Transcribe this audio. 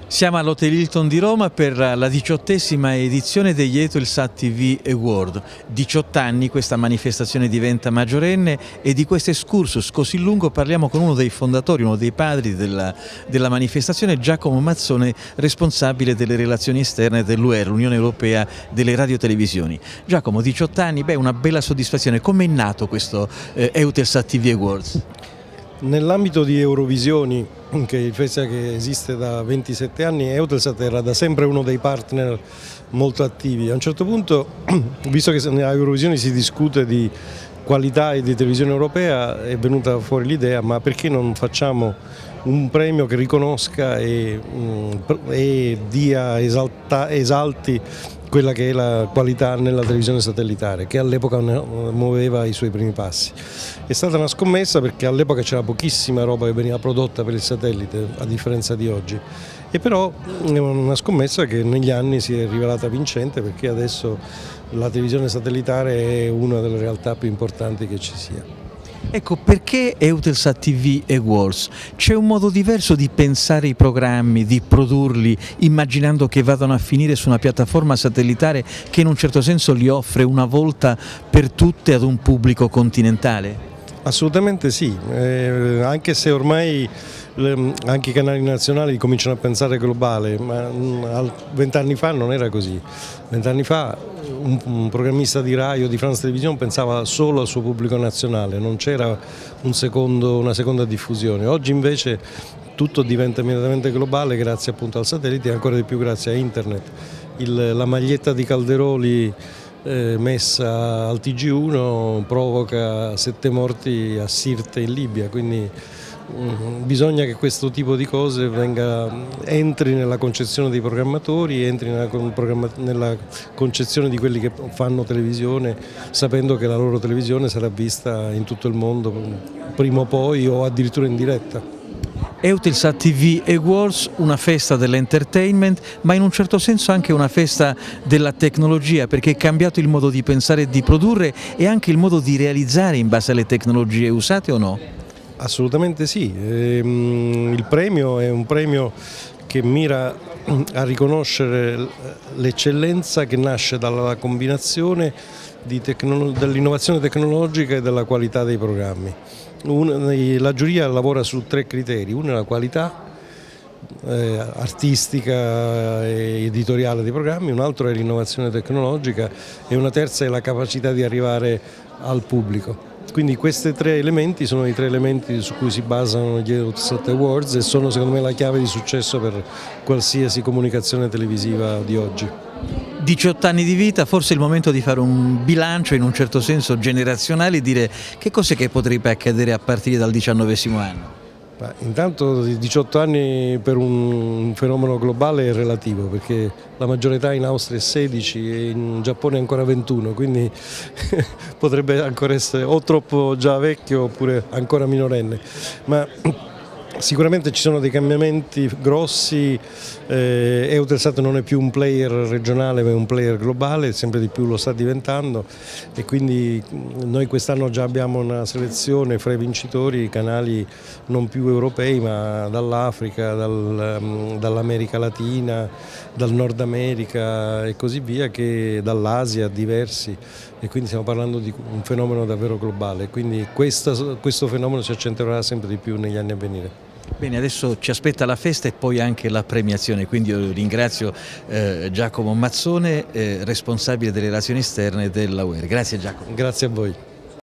Siamo all'Hotel Hilton di Roma per la 18ª edizione degli Eutelsat TV Award. 18 anni questa manifestazione diventa maggiorenne e di questo excursus così lungo parliamo con uno dei fondatori, uno dei padri della manifestazione, Giacomo Mazzone, responsabile delle relazioni esterne dell'UE, l'Unione Europea delle radiotelevisioni. Giacomo, 18 anni, una bella soddisfazione. Come è nato questo Eutelsat TV Awards? Nell'ambito di Eurovisioni, che è il festival che esiste da 27 anni, Eutelsat era da sempre uno dei partner molto attivi. A un certo punto, visto che nella Eurovisioni si discute di qualità e di televisione europea, è venuta fuori l'idea: ma perché non facciamo un premio che riconosca e esalti quella che è la qualità nella televisione satellitare, che all'epoca muoveva i suoi primi passi. È stata una scommessa perché all'epoca c'era pochissima roba che veniva prodotta per il satellite, a differenza di oggi, e però è una scommessa che negli anni si è rivelata vincente, perché adesso la televisione satellitare è una delle realtà più importanti che ci sia. Ecco, perché Eutelsat TV Awards? C'è un modo diverso di pensare i programmi, di produrli, immaginando che vadano a finire su una piattaforma satellitare che in un certo senso li offre una volta per tutte ad un pubblico continentale? Assolutamente sì, anche se ormai anche i canali nazionali cominciano a pensare globale, ma 20 anni fa non era così. 20 anni fa un programmista di Rai o di France Television pensava solo al suo pubblico nazionale, non c'era una seconda diffusione. Oggi invece tutto diventa immediatamente globale grazie appunto al satellite e ancora di più grazie a internet. La maglietta di Calderoli messa al TG1 provoca 7 morti a Sirte in Libia, quindi bisogna che questo tipo di cose entri nella concezione dei programmatori, entri nella concezione di quelli che fanno televisione, sapendo che la loro televisione sarà vista in tutto il mondo prima o poi, o addirittura in diretta. Eutelsat TV Awards, una festa dell'entertainment, ma in un certo senso anche una festa della tecnologia, perché è cambiato il modo di pensare e di produrre e anche il modo di realizzare in base alle tecnologie usate, o no? Assolutamente sì, il premio è un premio che mira a riconoscere l'eccellenza che nasce dalla combinazione dell'innovazione tecnologica e della qualità dei programmi. La giuria lavora su 3 criteri: uno è la qualità artistica e editoriale dei programmi, un altro è l'innovazione tecnologica e una terza è la capacità di arrivare al pubblico. Quindi questi 3 elementi sono i 3 elementi su cui si basano gli Eutelsat Awards e sono secondo me la chiave di successo per qualsiasi comunicazione televisiva di oggi. 18 anni di vita, forse è il momento di fare un bilancio in un certo senso generazionale e dire che cos'è che potrebbe accadere a partire dal 19° anno. Intanto 18 anni per un fenomeno globale è relativo, perché la maggiore età in Austria è 16 e in Giappone è ancora 21, quindi potrebbe ancora essere o troppo già vecchio oppure ancora minorenne. Ma sicuramente ci sono dei cambiamenti grossi, Eutelsat non è più un player regionale ma è un player globale, sempre di più lo sta diventando, e quindi noi quest'anno già abbiamo una selezione fra i vincitori, canali non più europei ma dall'Africa, dall'America Latina, dal Nord America e così via, che dall'Asia, diversi, e quindi stiamo parlando di un fenomeno davvero globale, quindi questo fenomeno si accentuerà sempre di più negli anni a venire. Bene, adesso ci aspetta la festa e poi anche la premiazione, quindi io ringrazio Giacomo Mazzone, responsabile delle relazioni esterne della UER. Grazie Giacomo. Grazie a voi.